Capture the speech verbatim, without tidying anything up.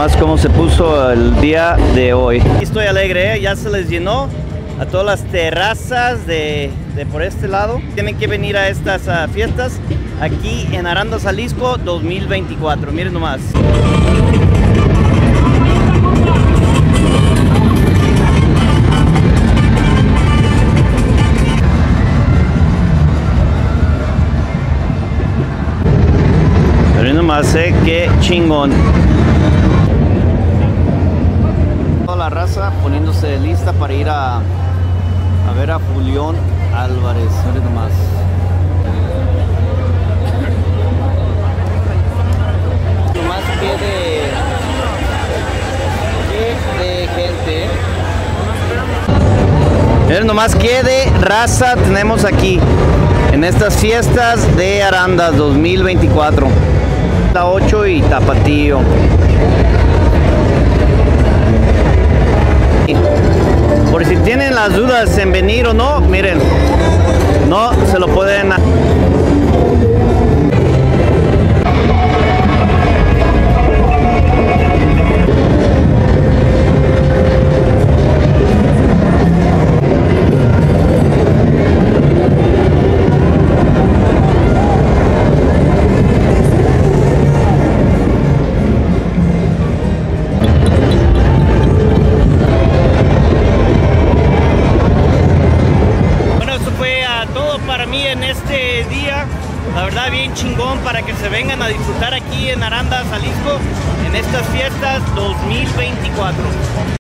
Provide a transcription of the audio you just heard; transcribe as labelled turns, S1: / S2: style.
S1: nomás cómo se puso el día de hoy. Estoy alegre, ¿eh? Ya se les llenó a todas las terrazas de, de por este lado. Tienen que venir a estas uh, fiestas aquí en Arandas, Jalisco dos mil veinticuatro. Miren nomás. Miren nomás, eh, qué chingón. Toda la raza poniéndose lista para ir a, a ver a Julián Álvarez. Miren nomás. Nomás que de, que de gente. Miren nomás qué de raza tenemos aquí en estas fiestas de Arandas dos mil veinticuatro. La ocho y Tapatío. Por si tienen las dudas en venir o no, miren, no se lo pueden. Para mí en este día, la verdad bien chingón, para que se vengan a disfrutar aquí en Arandas, Jalisco, en estas fiestas dos mil veinticuatro.